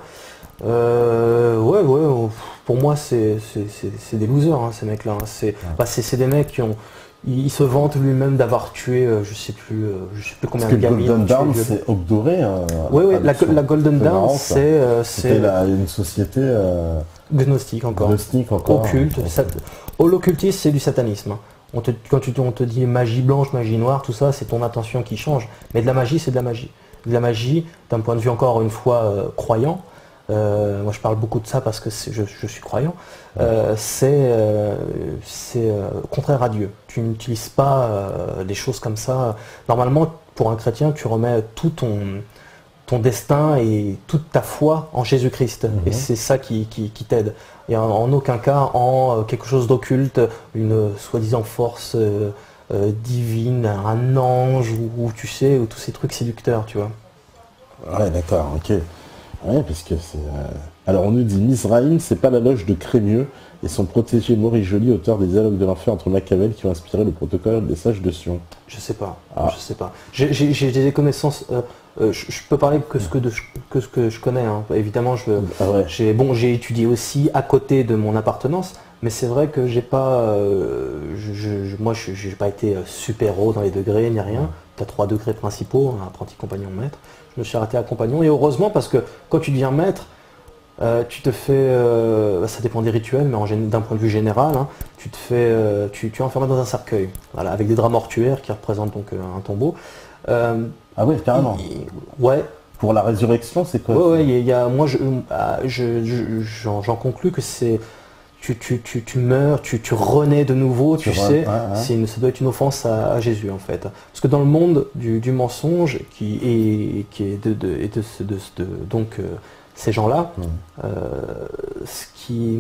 Euh, ouais, ouais, pour moi c'est des losers hein, ces mecs-là. C'est ouais. bah, c'est des mecs qui ont, ils se vantent lui-même d'avoir tué, euh, je sais plus, euh, je sais plus combien de gamins. Golden Dawn, c'est Oak Doré. Hein, oui, oui, la, la Golden Dawn, c'est euh, c'est une société euh, gnostique encore, gnostique encore, occulte. Hein, l'occultisme, c'est du satanisme. On te, quand tu, on te dit magie blanche, magie noire, tout ça, c'est ton attention qui change. Mais de la magie, c'est de la magie. De la magie, d'un point de vue encore une fois euh, croyant. Euh, moi je parle beaucoup de ça parce que je, je suis croyant, euh, c'est euh, euh, contraire à Dieu. Tu n'utilises pas euh, des choses comme ça. Normalement, pour un chrétien, tu remets tout ton, ton destin et toute ta foi en Jésus-Christ. Mm-hmm. Et c'est ça qui, qui, qui t'aide. Et en, en aucun cas en euh, quelque chose d'occulte, une soi-disant force euh, euh, divine, un ange, ou, ou tu sais, ou tous ces trucs séducteurs, tu vois. Ouais, d'accord, ok. Oui, parce que c'est... Euh... Alors on nous dit Mizraïm, c'est pas la loge de Crémieux et son protégé Maurice Joly, auteur des dialogues de l'enfer entre Machiavel, qui ont inspiré le protocole des sages de Sion. Je sais pas, ah. je sais pas. J'ai des connaissances, euh, euh, je, je peux parler que ce que, de, que, ce que je connais. Hein. Évidemment, je, ah ouais. j'ai bon, j'ai étudié aussi à côté de mon appartenance, mais c'est vrai que j'ai pas... Euh, je, je, moi, je n'ai pas été super haut dans les degrés, ni rien. Tu as trois degrés principaux, un apprenti compagnon maître. Je me suis arrêté à compagnon, et heureusement parce que quand tu deviens maître, euh, tu te fais, euh, ça dépend des rituels, mais d'un point de vue général, hein, tu te fais, euh, tu, tu es enfermé dans un cercueil, voilà, avec des draps mortuaires qui représentent donc euh, un tombeau. Euh, ah oui, carrément. Il, ouais. Pour la résurrection, c'est quoi? Ouais, ouais, il y a, moi, je, je, je, j'en j'en conclus que c'est, tu, tu, tu, tu meurs, tu, tu renais de nouveau, tu, tu sais, ouais, ouais. Une, ça doit être une offense à, à Jésus en fait. Parce que dans le monde du, du mensonge, qui est, qui est de, de, et de, de, de, donc euh, ces gens-là, mmh. euh, ce qui,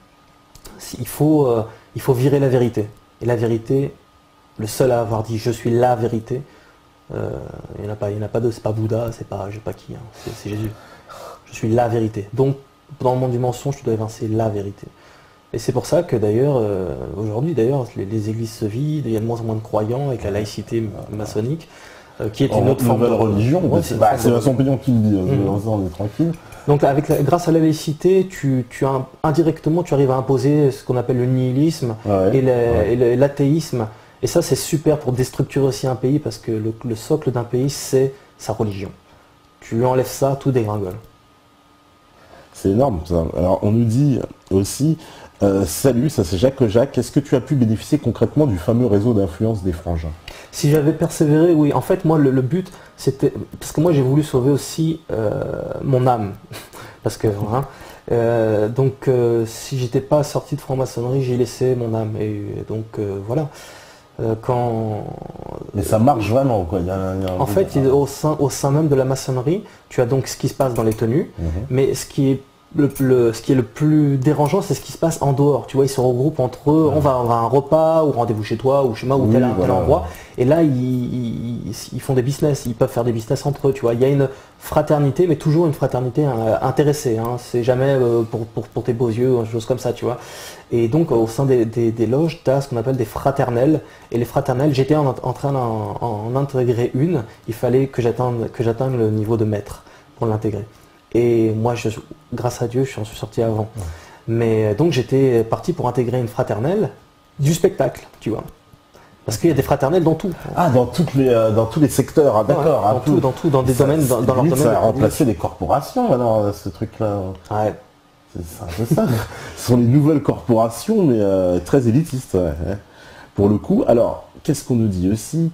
il faut, euh, il faut virer la vérité. Et la vérité, le seul à avoir dit je suis la vérité, euh, il n'y en a pas, il n'y en a pas deux, c'est pas Bouddha, c'est pas, je sais pas qui, hein, c'est Jésus. Je suis la vérité. Donc dans le monde du mensonge, tu dois évincer la vérité. Et c'est pour ça que d'ailleurs, euh, aujourd'hui d'ailleurs, les, les églises se vident, il y a de moins en moins de croyants avec la laïcité maçonnique, euh, qui est une en autre forme de religion. Ouais, c'est bah, la opinion qui me dit, mmh. on est tranquille. Donc avec la, grâce à la laïcité, tu, tu as, indirectement, tu arrives à imposer ce qu'on appelle le nihilisme ouais, et l'athéisme. Ouais. Et ça, c'est super pour déstructurer aussi un pays, parce que le, le socle d'un pays, c'est sa religion. Tu lui enlèves ça, tout dégringole. C'est énorme ça. Alors on nous dit aussi... Euh, salut, ça c'est Jacques Jacques. Est-ce que tu as pu bénéficier concrètement du fameux réseau d'influence des frangins? Si j'avais persévéré, oui. En fait, moi, le, le but, c'était... Parce que moi, j'ai voulu sauver aussi euh, mon âme. Parce que, hein, euh, donc, euh, si j'étais pas sorti de franc-maçonnerie, j'ai laissé mon âme. Et donc, euh, voilà. Euh, quand... Mais ça marche vraiment, quoi. Il y a, il y a en fait, il, au, sein, au sein même de la maçonnerie, tu as donc ce qui se passe dans les tenues. Mm-hmm. Mais ce qui est le, le, ce qui est le plus dérangeant, c'est ce qui se passe en dehors. Tu vois, ils se regroupent entre eux, ouais. on, va, on va à un repas, ou rendez-vous chez toi, ou chez moi, ou oui, tel, voilà. tel endroit. Et là, ils, ils, ils font des business, ils peuvent faire des business entre eux. Tu vois, il y a une fraternité, mais toujours une fraternité euh, intéressée. Hein. C'est jamais euh, pour, pour, pour tes beaux yeux, une chose comme ça, tu vois. Et donc, au sein des, des, des loges, tu as ce qu'on appelle des fraternelles. Et les fraternelles, j'étais en, en train d'en en intégrer une. Il fallait que j'atteigne que j'atteigne le niveau de maître pour l'intégrer. Et moi, je, grâce à Dieu, je suis sorti avant. Ouais. Mais donc, j'étais parti pour intégrer une fraternelle du spectacle, tu vois. Parce qu'il y a des fraternelles dans tout. Ah, dans, toutes les, euh, dans tous les secteurs, ah, d'accord. Ouais, dans, tout, dans tout, dans des ça, domaines, dans, dans leur domaine. Ça a remplacé les corporations, alors, ce truc-là. Ouais. C'est un peu ça. Ce sont les nouvelles corporations, mais euh, très élitistes, ouais, pour le coup. Alors, qu'est-ce qu'on nous dit aussi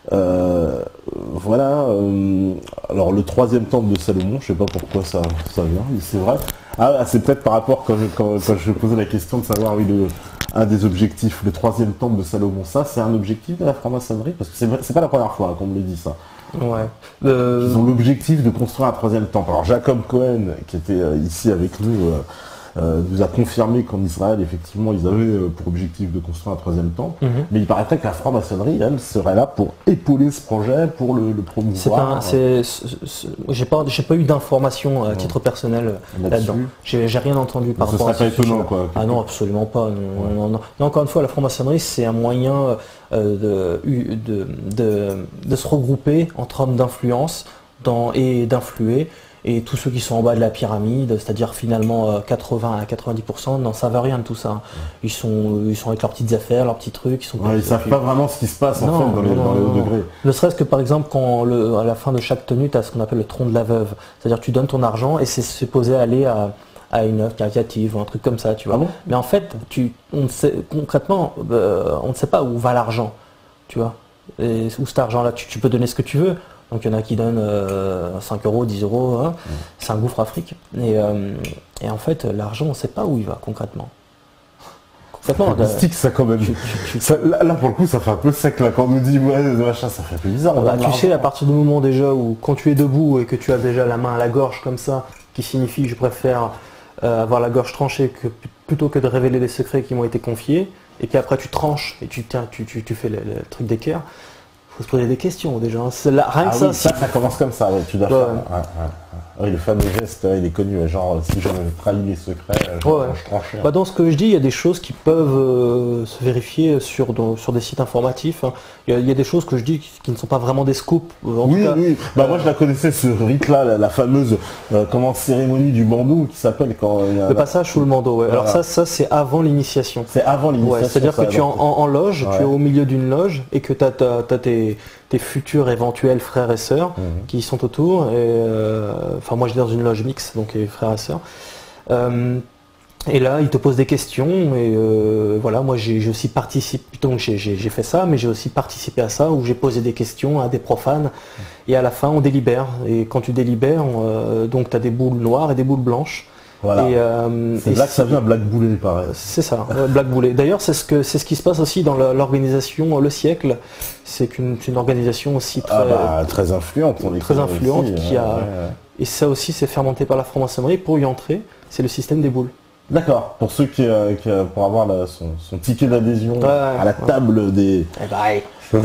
euh, voilà, euh, alors le troisième temple de Salomon, je sais pas pourquoi ça, ça vient, c'est vrai. Ah, c'est peut-être par rapport quand je, quand, quand je posais la question de savoir, oui, le, un des objectifs, le troisième temple de Salomon, ça c'est un objectif de la franc-maçonnerie, parce que c'est, c'est pas la première fois hein, qu'on me le dit ça. Ouais. Euh... Ils ont l'objectif de construire un troisième temple. Alors Jacob Cohen, qui était euh, ici avec nous, euh, Euh, nous a confirmé qu'en Israël, effectivement, ils avaient euh, pour objectif de construire un troisième temple. Mm-hmm. Mais il paraîtrait que la franc-maçonnerie, elle, serait là pour épauler ce projet, pour le, le promouvoir. C'est un, c'est, c'est, j'ai pas, j'ai pas eu d'informations à titre personnel là là-dedans. J'ai, j'ai rien entendu par rapport à ça. Ça serait pas étonnant, quoi. Ah non, absolument pas. Non, ouais. non, non. non, encore une fois, la franc-maçonnerie, c'est un moyen euh, de, de, de, de se regrouper entre hommes d'influence dans, et d'influer. Et tous ceux qui sont en bas de la pyramide, c'est-à-dire finalement quatre-vingts à quatre-vingt-dix pour cent, n'en savent rien de tout ça. Ils sont, ils sont avec leurs petites affaires, leurs petits trucs. Ils sont ouais, ils savent pas vraiment ce qui se passe en non, fait dans, non, les, dans les hauts degrés. Ne serait-ce que par exemple quand le, à la fin de chaque tenue, tu as ce qu'on appelle le tronc de la veuve. C'est-à-dire tu donnes ton argent et c'est supposé aller à, à une œuvre caritative ou un truc comme ça, tu vois. Ah bon. Mais en fait, tu, on ne sait, concrètement, euh, on ne sait pas où va l'argent, tu vois. Et où cet argent-là, tu, tu peux donner ce que tu veux. Donc il y en a qui donnent euh, cinq euros, dix euros, hein. mmh. C'est un gouffre Afrique. Et, euh, et en fait, l'argent, on ne sait pas où il va concrètement. Concrètement, c'est mystique ça quand même. Tu, tu, tu... Ça, là, là pour le coup, ça fait un peu sec là quand on nous dit ouais, machin, ça fait un peu bizarre. Bah, tu sais, à partir du moment déjà où quand tu es debout et que tu as déjà la main à la gorge comme ça, qui signifie que je préfère euh, avoir la gorge tranchée que, plutôt que de révéler les secrets qui m'ont été confiés, et qu'après tu tranches et tu, tiens, tu, tu, tu fais le, le truc d'équerre. Faut se poser des questions déjà. C'est là, rien ah que oui, ça, ça, si... ça commence comme ça. Ouais, tu dois ouais. faire. Ouais, ouais. Oui, le fameux geste, il est connu. Genre, si je trahis les secrets, je, ouais. je tranche. Bah, dans ce que je dis, il y a des choses qui peuvent euh, se vérifier sur, dans, sur des sites informatifs. Hein. Il, y a, il y a des choses que je dis qui, qui ne sont pas vraiment des scoops. En oui, tout cas, oui. Bah, euh, moi, je la connaissais ce rite-là, la, la fameuse euh, comment, cérémonie du bandeau qui s'appelle quand. Il y a le passage sous le bandeau. Ouais. Voilà. Alors ça, ça c'est avant l'initiation. C'est avant l'initiation. Ouais, c'est-à-dire que tu es en, en, en loge, ouais. tu es au milieu d'une loge et que tu as, t'as, t'as tes tes futurs éventuels frères et sœurs mmh. qui sont autour. Et, euh, enfin, moi, je suis dans une loge mixte, donc les frères et sœurs. Euh, et là, ils te posent des questions. Et euh, voilà, moi, j'ai, j'ai aussi participé. Donc, j'ai, j'ai, j'ai fait ça, mais j'ai aussi participé à ça où j'ai posé des questions à des profanes. Mmh. Et à la fin, on délibère. Et quand tu délibères, on, euh, donc, tu as des boules noires et des boules blanches. Voilà. Et, euh, c'est et là que ça vient Black Boulet, pareil. C'est ça, ouais, Black Boulet. D'ailleurs, c'est ce que c'est ce qui se passe aussi dans la, l'organisation Le Siècle. C'est qu'une une organisation aussi très, ah bah, très influente, on est très influente, aussi, qui euh, a ouais, ouais. Et ça aussi, c'est fermenté par la franc-maçonnerie. Pour y entrer, c'est le système des boules. D'accord. Pour ceux qui, euh, qui euh, pour avoir la, son, son ticket d'adhésion ouais, à la ouais. table des. Eh ben,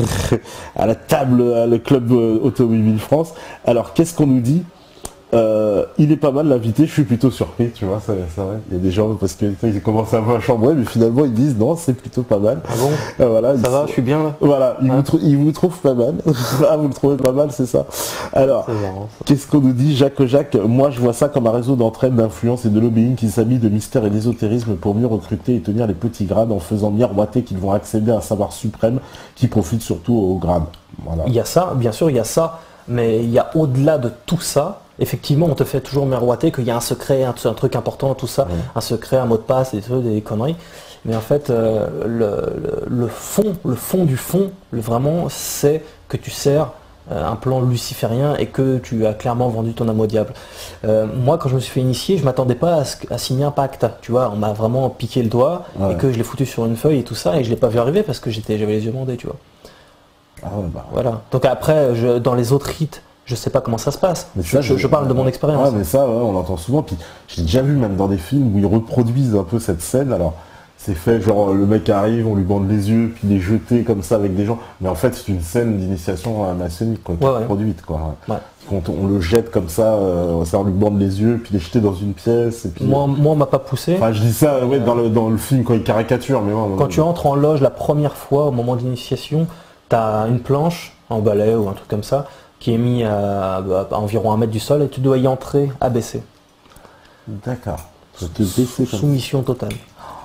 à la table, à le club euh, Automobile France. Alors, qu'est-ce qu'on nous dit? Euh, il est pas mal l'invité, je suis plutôt surpris, tu vois, c'est, c'est vrai. Il y a des gens, parce qu'ils commencent un peu à chambrer, mais finalement ils disent non, c'est plutôt pas mal. Ah bon euh, voilà, ça va, sont... je suis bien là. Voilà, ils, hein vous, trou- ils vous trouvent pas mal. Ah, vous le trouvez pas mal, c'est ça. Alors, c'est marrant, ça. Qu'est-ce qu'on nous dit, Jacques Jacques? Moi je vois ça comme un réseau d'entraide, d'influence et de lobbying qui s'habille de mystère et d'ésotérisme pour mieux recruter et tenir les petits grades en faisant miroiter qu'ils vont accéder à un savoir suprême qui profite surtout aux grades. Voilà. Il y a ça, bien sûr, il y a ça, mais il y a au-delà de tout ça. Effectivement, on te fait toujours miroiter qu'il y a un secret, un, un truc important, tout ça, mmh. un secret, un mot de passe, des trucs, des conneries. Mais en fait, euh, le, le, le fond, le fond du fond, le, vraiment, c'est que tu sers euh, un plan luciférien et que tu as clairement vendu ton âme au diable. Euh, moi, quand je me suis fait initier, je m'attendais pas à, ce, à signer un pacte. Tu vois, on m'a vraiment piqué le doigt ouais. et que je l'ai foutu sur une feuille et tout ça, et je l'ai pas vu arriver parce que j'étais, j'avais les yeux bandés, tu vois. Ah ouais, bah. Voilà. Donc après, je, dans les autres rites je sais pas comment ça se passe. Mais ça, je, je parle de mon expérience. Ouais, mais ça, ouais, on l'entend souvent. Puis j'ai déjà vu même dans des films où ils reproduisent un peu cette scène. Alors, c'est fait genre le mec arrive, on lui bande les yeux, puis il est jeté comme ça avec des gens. Mais en fait, c'est une scène d'initiation à maçonnique quoi, qui ouais, est ouais. produite. Quoi. Ouais. Quand on, on le jette comme ça, euh, ça on lui bande les yeux, puis il est jeté dans une pièce. Et puis, moi, moi, on m'a pas poussé. Enfin, je dis ça ouais, dans, le, dans le film quand il caricature. Mais ouais, quand tu entres en loge la première fois au moment d'initiation, tu as une planche, un balai ou un truc comme ça, qui est mis à, à, à environ un mètre du sol et tu dois y entrer abaissé. D'accord. Soumission totale.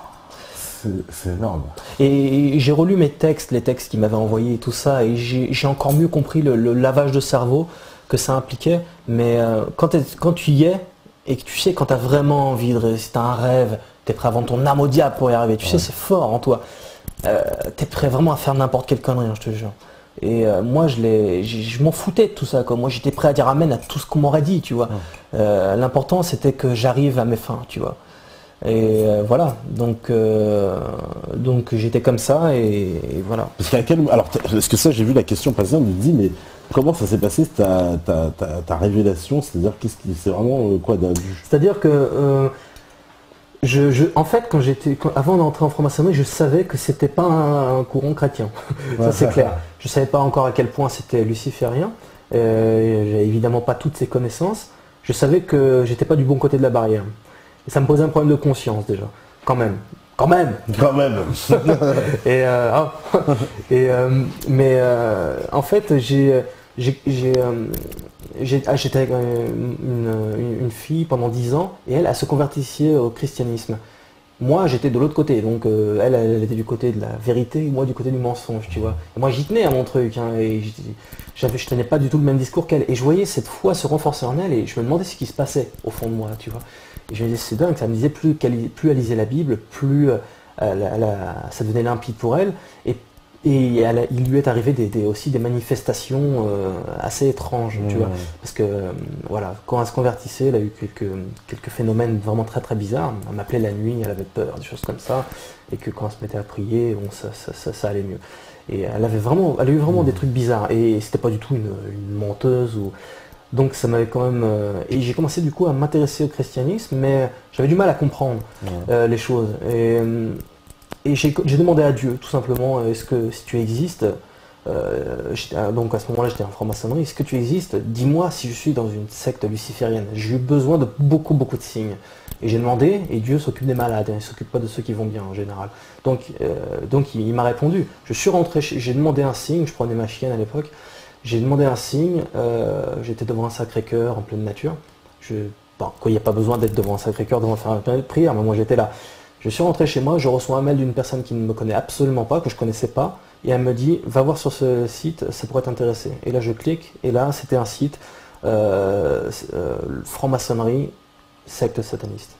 C'est énorme. Et, et j'ai relu mes textes, les textes qu'ils m'avaient envoyés et tout ça, et j'ai encore mieux compris le, le lavage de cerveau que ça impliquait. Mais euh, quand, quand tu y es, et que tu sais, quand tu as vraiment envie de réussir, tu as un rêve, tu es prêt à vendre ton âme au diable pour y arriver, tu ouais. sais, c'est fort en toi. Euh, tu es prêt vraiment à faire n'importe quelle connerie, hein, je te jure. Et euh, moi, je, je m'en foutais de tout ça. Quoi. Moi, j'étais prêt à dire amen à tout ce qu'on m'aurait dit, tu vois. Ouais. Euh, L'important, c'était que j'arrive à mes fins, tu vois. Et euh, voilà, donc, euh, donc j'étais comme ça et, et voilà. Parce qu'à quel, alors, parce que ça, j'ai vu la question passer, on me dit, mais comment ça s'est passé ta, ta, ta, ta révélation? C'est-à-dire, qu'est-ce qui, c'est vraiment euh, quoi d'abus? C'est-à-dire que, euh, je, je, en fait, quand j'étais, quand, avant d'entrer en franc-maçonnerie, je savais que c'était pas un, un courant chrétien. Ouais, ça c'est clair. Je savais pas encore à quel point c'était luciférien. Euh, J'avais évidemment pas toutes ces connaissances. Je savais que j'étais pas du bon côté de la barrière. Et ça me posait un problème de conscience déjà, quand même, quand même, quand même. et, euh, oh. et euh, mais euh, en fait j'ai j'étais avec une, une fille pendant dix ans et elle, elle se convertissait au christianisme. Moi j'étais de l'autre côté, donc euh, elle, elle était du côté de la vérité et moi du côté du mensonge, tu vois. Et moi j'y tenais à mon truc, hein, et j'avais, je tenais pas du tout le même discours qu'elle. Et je voyais cette foi se renforcer en elle et je me demandais ce qui se passait au fond de moi, tu vois. Et je me disais, c'est dingue, ça me disait, plus, plus elle lisait la Bible, plus euh, elle, elle, ça devenait limpide pour elle. Et, et elle, il lui est arrivé des, des, aussi des manifestations euh, assez étranges, mmh. tu vois. Parce que, euh, voilà, quand elle se convertissait, elle a eu quelques, quelques phénomènes vraiment très très bizarres. Elle m'appelait la nuit, elle avait peur, des choses comme ça. Et que quand elle se mettait à prier, bon, ça, ça, ça, ça allait mieux. Et elle avait vraiment, elle a eu vraiment mmh. des trucs bizarres. Et c'était pas du tout une, une menteuse ou... Donc ça m'avait quand même... Euh, et j'ai commencé du coup à m'intéresser au christianisme, mais j'avais du mal à comprendre ouais. euh, les choses. Et, et j'ai demandé à Dieu, tout simplement, est-ce que si tu existes, euh, donc à ce moment-là j'étais en franc-maçonnerie, est-ce que tu existes? Dis-moi si je suis dans une secte luciférienne. J'ai eu besoin de beaucoup, beaucoup de signes. Et j'ai demandé, et Dieu s'occupe des malades, hein, il ne s'occupe pas de ceux qui vont bien en général. Donc, euh, donc il, il m'a répondu. Je suis rentré, j'ai demandé un signe, je prenais ma chienne à l'époque. J'ai demandé un signe, euh, j'étais devant un Sacré-Cœur en pleine nature. Je, bon, quoi, il n'y a pas besoin d'être devant un Sacré-Cœur, devant faire une prière, mais moi j'étais là. Je suis rentré chez moi, je reçois un mail d'une personne qui ne me connaît absolument pas, que je ne connaissais pas, et elle me dit, va voir sur ce site, ça pourrait t'intéresser. Et là je clique, et là c'était un site, euh, euh, franc-maçonnerie, secte sataniste.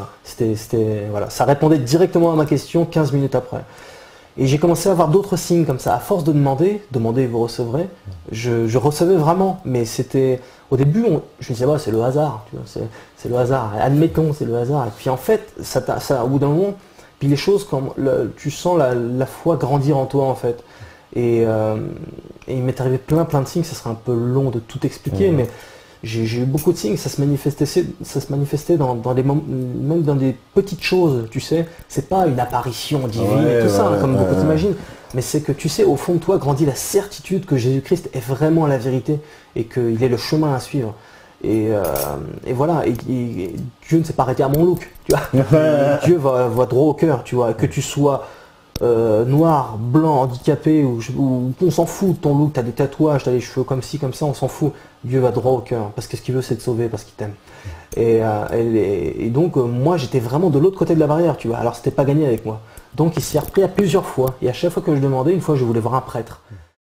C'était, voilà. Ça répondait directement à ma question quinze minutes après. Et j'ai commencé à avoir d'autres signes comme ça. À force de demander, demander vous recevrez, je, je recevais vraiment. Mais c'était, au début, on, je me disais, bah, c'est le hasard, c'est le hasard, admettons, c'est le hasard. Et puis en fait, ça, ça, au bout d'un moment, puis les choses, comme le, tu sens la, la foi grandir en toi en fait. Et, euh, et il m'est arrivé plein plein de signes, ça serait un peu long de tout expliquer, mmh. mais j'ai eu beaucoup de signes, ça se manifestait, ça se manifestait dans, dans des même dans des petites choses, tu sais. C'est pas une apparition divine ouais, et tout ouais, ça, ouais, comme ouais, beaucoup ouais. t'imaginent, mais c'est que tu sais, au fond de toi grandit la certitude que Jésus-Christ est vraiment la vérité et qu'il est le chemin à suivre. Et, euh, et voilà, et, et, et Dieu ne s'est pas arrêté à mon look, tu vois. Dieu va, va droit au cœur, tu vois, que tu sois Euh, noir, blanc, handicapé, ou, ou on s'en fout de ton look, t'as des tatouages, t'as les cheveux comme ci, comme ça, on s'en fout. Dieu va droit au cœur, parce que ce qu'il veut c'est te sauver, parce qu'il t'aime. Et, euh, et, et donc euh, moi j'étais vraiment de l'autre côté de la barrière, tu vois, alors c'était pas gagné avec moi. Donc il s'y est repris à plusieurs fois, et à chaque fois que je demandais, une fois je voulais voir un prêtre.